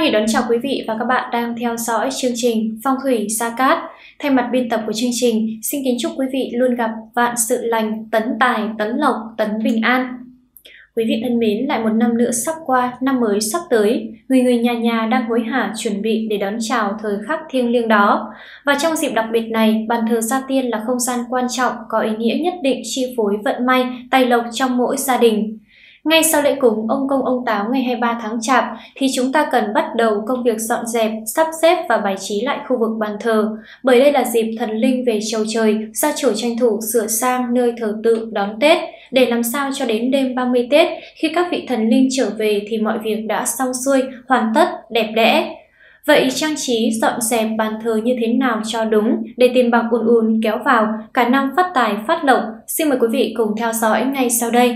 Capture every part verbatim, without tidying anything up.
Hỷ đón chào quý vị và các bạn đang theo dõi chương trình Phong thủy Sa Cát. Thay mặt biên tập của chương trình, xin kính chúc quý vị luôn gặp vạn sự lành, tấn tài, tấn lộc, tấn bình an. Quý vị thân mến, lại một năm nữa sắp qua, năm mới sắp tới, người người nhà nhà đang hối hả chuẩn bị để đón chào thời khắc thiêng liêng đó. Và trong dịp đặc biệt này, bàn thờ Gia Tiên là không gian quan trọng có ý nghĩa nhất định chi phối vận may, tài lộc trong mỗi gia đình. Ngay sau lễ cúng ông Công ông Táo ngày hai mươi ba tháng Chạp thì chúng ta cần bắt đầu công việc dọn dẹp, sắp xếp và bài trí lại khu vực bàn thờ, bởi đây là dịp thần linh về chầu trời, gia chủ tranh thủ sửa sang nơi thờ tự đón Tết, để làm sao cho đến đêm ba mươi Tết, khi các vị thần linh trở về thì mọi việc đã xong xuôi, hoàn tất, đẹp đẽ. Vậy trang trí dọn dẹp bàn thờ như thế nào cho đúng để tiền bạc ùn ùn kéo vào, cả năm phát tài phát lộc? Xin mời quý vị cùng theo dõi ngay sau đây.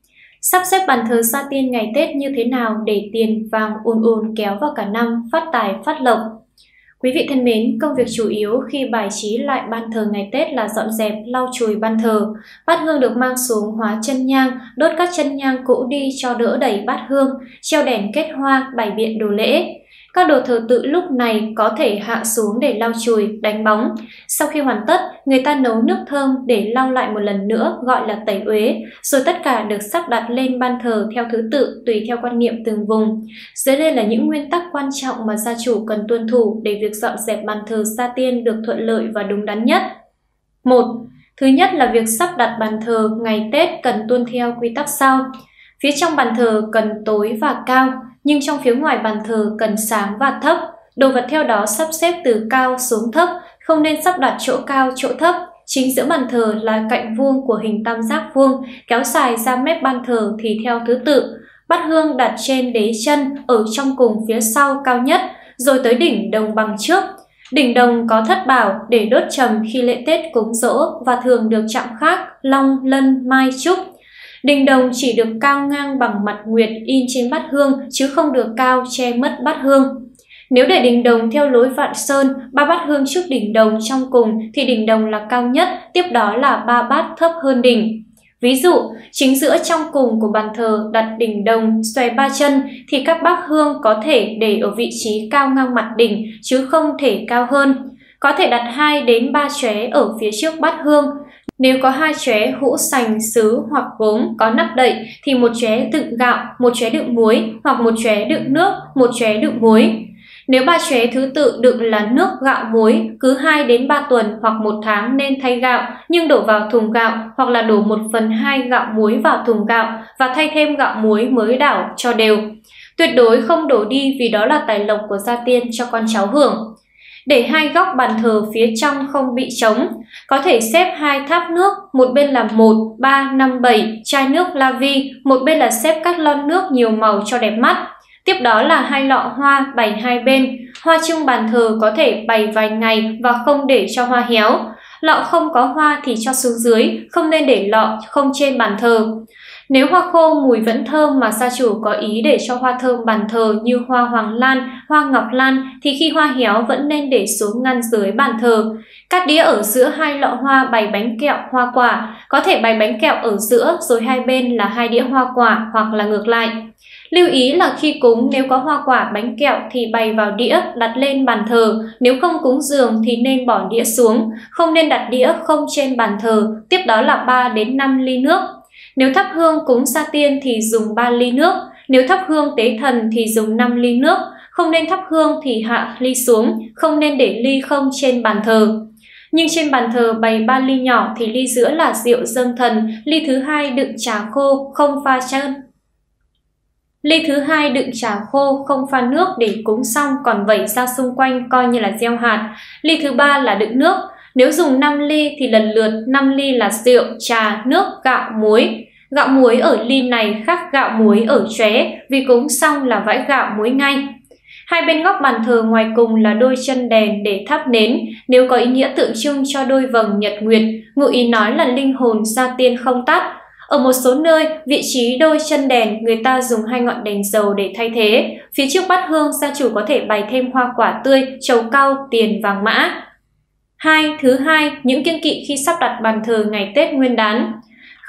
Sắp xếp bàn thờ Gia Tiên ngày Tết như thế nào để tiền vàng ùn ùn kéo vào cả năm, phát tài phát lộc? Quý vị thân mến, công việc chủ yếu khi bài trí lại ban thờ ngày Tết là dọn dẹp, lau chùi ban thờ. Bát hương được mang xuống hóa chân nhang, đốt các chân nhang cũ đi cho đỡ đẩy bát hương, treo đèn kết hoa, bày biện đồ lễ. Các đồ thờ tự lúc này có thể hạ xuống để lau chùi, đánh bóng. Sau khi hoàn tất, người ta nấu nước thơm để lau lại một lần nữa, gọi là tẩy uế, rồi tất cả được sắp đặt lên ban thờ theo thứ tự tùy theo quan niệm từng vùng. Dưới đây là những nguyên tắc quan trọng mà gia chủ cần tuân thủ để việc dọn dẹp bàn thờ Gia Tiên được thuận lợi và đúng đắn nhất. một. Thứ nhất là việc sắp đặt bàn thờ ngày Tết cần tuân theo quy tắc sau. Phía trong bàn thờ cần tối và cao, nhưng trong phía ngoài bàn thờ cần sáng và thấp. Đồ vật theo đó sắp xếp từ cao xuống thấp, không nên sắp đặt chỗ cao chỗ thấp. Chính giữa bàn thờ là cạnh vuông của hình tam giác vuông, kéo dài ra mép ban thờ thì theo thứ tự. Bát hương đặt trên đế chân ở trong cùng phía sau cao nhất, rồi tới đỉnh đồng bằng trước. Đỉnh đồng có thất bảo để đốt trầm khi lễ Tết cúng dỗ và thường được chạm khắc long, lân, mai, trúc. Đình đồng chỉ được cao ngang bằng mặt nguyệt in trên bát hương chứ không được cao che mất bát hương. Nếu để đỉnh đồng theo lối Vạn Sơn, ba bát hương trước đỉnh đồng trong cùng thì đỉnh đồng là cao nhất, tiếp đó là ba bát thấp hơn đỉnh. Ví dụ, chính giữa trong cùng của bàn thờ đặt đỉnh đồng xòe ba chân thì các bát hương có thể để ở vị trí cao ngang mặt đỉnh chứ không thể cao hơn. Có thể đặt hai đến ba chóe ở phía trước bát hương. Nếu có hai chóe hũ sành, sứ hoặc gốm có nắp đậy thì một chóe đựng gạo, một chóe đựng muối, hoặc một chóe đựng nước, một chóe đựng muối. Nếu ba chóe thứ tự đựng là nước, gạo, muối, cứ hai đến ba tuần hoặc một tháng nên thay gạo nhưng đổ vào thùng gạo, hoặc là đổ một phần hai gạo muối vào thùng gạo và thay thêm gạo muối mới đảo cho đều. Tuyệt đối không đổ đi vì đó là tài lộc của Gia Tiên cho con cháu hưởng. Để hai góc bàn thờ phía trong không bị trống, có thể xếp hai tháp nước, một bên là một, ba, năm, bảy chai nước la vi, một bên là xếp các lon nước nhiều màu cho đẹp mắt. Tiếp đó là hai lọ hoa bày hai bên. Hoa trưng bàn thờ có thể bày vài ngày và không để cho hoa héo. Lọ không có hoa thì cho xuống dưới, không nên để lọ không trên bàn thờ. Nếu hoa khô mùi vẫn thơm mà gia chủ có ý để cho hoa thơm bàn thờ như hoa hoàng lan, hoa ngọc lan thì khi hoa héo vẫn nên để xuống ngăn dưới bàn thờ. Các đĩa ở giữa hai lọ hoa bày bánh kẹo, hoa quả, có thể bày bánh kẹo ở giữa rồi hai bên là hai đĩa hoa quả hoặc là ngược lại. Lưu ý là khi cúng nếu có hoa quả bánh kẹo thì bày vào đĩa đặt lên bàn thờ, nếu không cúng dường thì nên bỏ đĩa xuống, không nên đặt đĩa không trên bàn thờ, tiếp đó là ba đến năm ly nước. Nếu thắp hương cúng Gia Tiên thì dùng ba ly nước, nếu thắp hương tế thần thì dùng năm ly nước, không nên thắp hương thì hạ ly xuống, không nên để ly không trên bàn thờ. Nhưng trên bàn thờ bày ba ly nhỏ thì ly giữa là rượu dâng thần, ly thứ hai đựng trà khô không pha chân. Ly thứ hai đựng trà khô không pha nước để cúng xong còn vẩy ra xung quanh coi như là gieo hạt. Ly thứ ba là đựng nước. Nếu dùng năm ly thì lần lượt năm ly là rượu, trà, nước, gạo, muối. Gạo muối ở ly này khác gạo muối ở chóe vì cúng xong là vãi gạo muối ngay. Hai bên góc bàn thờ ngoài cùng là đôi chân đèn để thắp nến, nếu có ý nghĩa tượng trưng cho đôi vầng nhật nguyệt, ngụ ý nói là linh hồn Gia Tiên không tắt. Ở một số nơi, vị trí đôi chân đèn người ta dùng hai ngọn đèn dầu để thay thế. Phía trước bát hương, gia chủ có thể bày thêm hoa quả tươi, trầu cau, tiền, vàng mã. hai. Thứ hai, những kiêng kỵ khi sắp đặt bàn thờ ngày Tết Nguyên đán.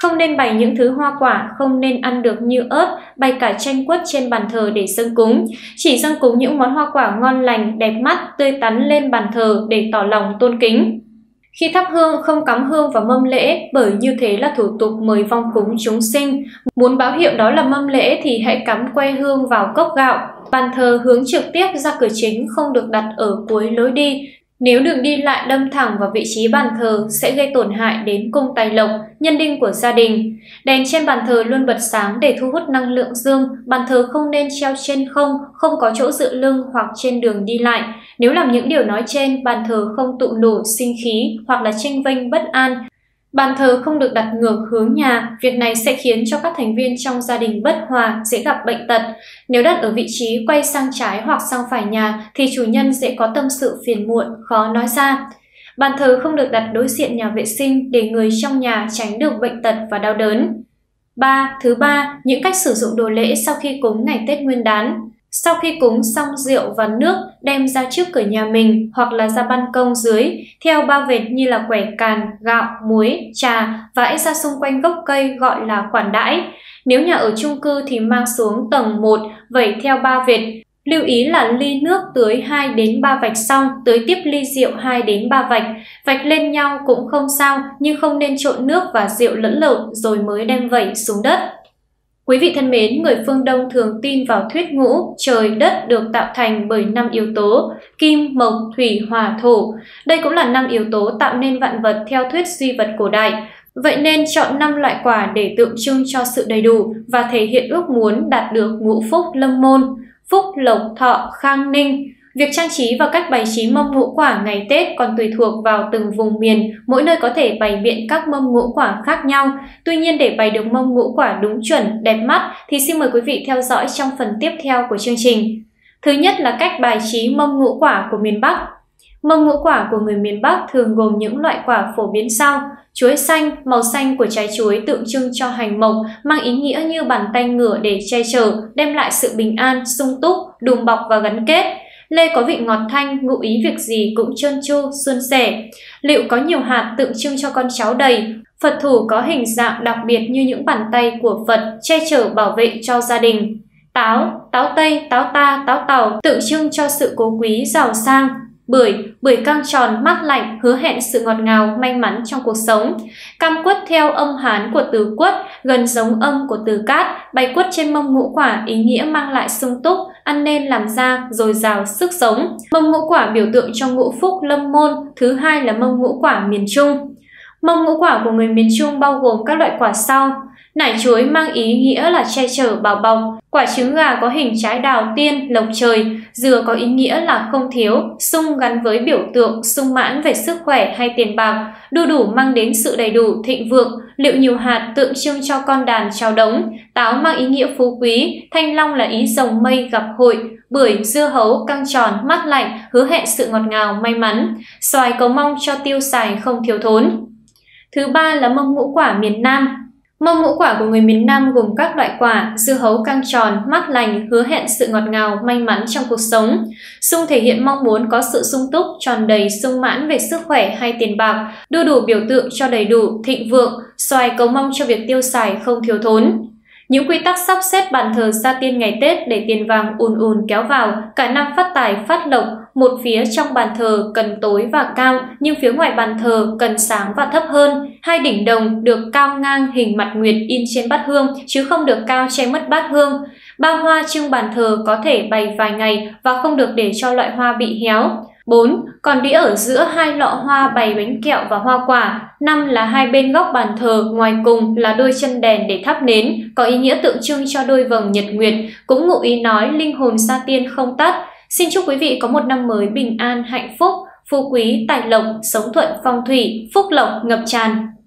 Không nên bày những thứ hoa quả không nên ăn được như ớt, bày cả chanh quất trên bàn thờ để dâng cúng. Chỉ dâng cúng những món hoa quả ngon lành, đẹp mắt, tươi tắn lên bàn thờ để tỏ lòng tôn kính. Khi thắp hương không cắm hương vào mâm lễ, bởi như thế là thủ tục mời vong cúng chúng sinh. Muốn báo hiệu đó là mâm lễ thì hãy cắm que hương vào cốc gạo. Bàn thờ hướng trực tiếp ra cửa chính, không được đặt ở cuối lối đi. Nếu đường đi lại đâm thẳng vào vị trí bàn thờ sẽ gây tổn hại đến cung tài lộc, nhân đinh của gia đình. Đèn trên bàn thờ luôn bật sáng để thu hút năng lượng dương. Bàn thờ không nên treo trên không, không có chỗ dựa lưng hoặc trên đường đi lại. Nếu làm những điều nói trên, bàn thờ không tụ nổ sinh khí hoặc là chênh vênh bất an. Bàn thờ không được đặt ngược hướng nhà, việc này sẽ khiến cho các thành viên trong gia đình bất hòa, dễ gặp bệnh tật. Nếu đặt ở vị trí quay sang trái hoặc sang phải nhà thì chủ nhân sẽ có tâm sự phiền muộn, khó nói ra. Bàn thờ không được đặt đối diện nhà vệ sinh để người trong nhà tránh được bệnh tật và đau đớn. ba. Thứ ba, những cách sử dụng đồ lễ sau khi cúng ngày Tết Nguyên đán. Sau khi cúng xong rượu và nước đem ra trước cửa nhà mình hoặc là ra ban công dưới, theo ba vệt như là quẻ càn, gạo, muối, trà, vãi ra xung quanh gốc cây gọi là khoản đãi. Nếu nhà ở chung cư thì mang xuống tầng một, vẩy theo ba vệt. Lưu ý là ly nước tưới hai đến ba vạch xong, tưới tiếp ly rượu hai đến ba vạch. Vạch lên nhau cũng không sao, nhưng không nên trộn nước và rượu lẫn lộn rồi mới đem vẩy xuống đất. Quý vị thân mến, người phương Đông thường tin vào thuyết ngũ, trời đất được tạo thành bởi năm yếu tố, kim, mộc, thủy, hỏa, thổ. Đây cũng là năm yếu tố tạo nên vạn vật theo thuyết duy vật cổ đại. Vậy nên chọn năm loại quả để tượng trưng cho sự đầy đủ và thể hiện ước muốn đạt được ngũ phúc lâm môn, phúc, lộc, thọ, khang ninh. Việc trang trí và cách bày trí mâm ngũ quả ngày Tết còn tùy thuộc vào từng vùng miền, mỗi nơi có thể bày biện các mâm ngũ quả khác nhau. Tuy nhiên để bày được mâm ngũ quả đúng chuẩn, đẹp mắt thì xin mời quý vị theo dõi trong phần tiếp theo của chương trình. Thứ nhất là cách bài trí mâm ngũ quả của miền Bắc. Mâm ngũ quả của người miền Bắc thường gồm những loại quả phổ biến sau. Chuối xanh, màu xanh của trái chuối tượng trưng cho hành mộc, mang ý nghĩa như bàn tay ngửa để che chở, đem lại sự bình an, sung túc, đùm bọc và gắn kết. Lê có vị ngọt thanh, ngụ ý việc gì cũng trơn tru, suôn sẻ. Lựu có nhiều hạt tượng trưng cho con cháu đầy. Phật thủ có hình dạng đặc biệt như những bàn tay của Phật, che chở bảo vệ cho gia đình. Táo, táo tây, táo ta, táo tàu tượng trưng cho sự cố quý, giàu sang. Bưởi, bưởi căng tròn, mát lạnh, hứa hẹn sự ngọt ngào, may mắn trong cuộc sống. Cam quất theo âm Hán của từ quất, gần giống âm của từ cát, bày quất trên mâm ngũ quả ý nghĩa mang lại sung túc, ăn nên làm ra, dồi dào sức sống. Mâm ngũ quả biểu tượng cho ngũ phúc lâm môn, thứ hai là mâm ngũ quả miền Trung. Mâm ngũ quả của người miền Trung bao gồm các loại quả sau. Nải chuối mang ý nghĩa là che chở bảo bọc, quả trứng gà có hình trái đào tiên, lộc trời, dừa có ý nghĩa là không thiếu, sung gắn với biểu tượng sung mãn về sức khỏe hay tiền bạc, đu đủ mang đến sự đầy đủ, thịnh vượng, lựu nhiều hạt tượng trưng cho con đàn chào đống, táo mang ý nghĩa phú quý, thanh long là ý rồng mây gặp hội, bưởi, dưa hấu căng tròn, mát lạnh, hứa hẹn sự ngọt ngào, may mắn, xoài cầu mong cho tiêu xài không thiếu thốn. Thứ ba là mâm ngũ quả miền Nam. Mâm ngũ quả của người miền Nam gồm các loại quả, dưa hấu căng tròn, mát lành, hứa hẹn sự ngọt ngào, may mắn trong cuộc sống. Sung thể hiện mong muốn có sự sung túc, tròn đầy, sung mãn về sức khỏe hay tiền bạc, đu đủ biểu tượng cho đầy đủ, thịnh vượng, xoài cầu mong cho việc tiêu xài không thiếu thốn. Những quy tắc sắp xếp bàn thờ gia tiên ngày Tết để tiền vàng ùn ùn kéo vào, cả năm phát tài phát lộc, một phía trong bàn thờ cần tối và cao, nhưng phía ngoài bàn thờ cần sáng và thấp hơn. Hai đỉnh đồng được cao ngang hình mặt nguyệt in trên bát hương, chứ không được cao che mất bát hương. Ba hoa trưng bàn thờ có thể bày vài ngày và không được để cho loại hoa bị héo. bốn. Còn đĩa ở giữa hai lọ hoa bày bánh kẹo và hoa quả. năm. Là hai bên góc bàn thờ, ngoài cùng là đôi chân đèn để thắp nến, có ý nghĩa tượng trưng cho đôi vầng nhật nguyệt, cũng ngụ ý nói linh hồn sa tiên không tắt. Xin chúc quý vị có một năm mới bình an, hạnh phúc, phú quý, tài lộc, sống thuận phong thủy, phúc lộc ngập tràn.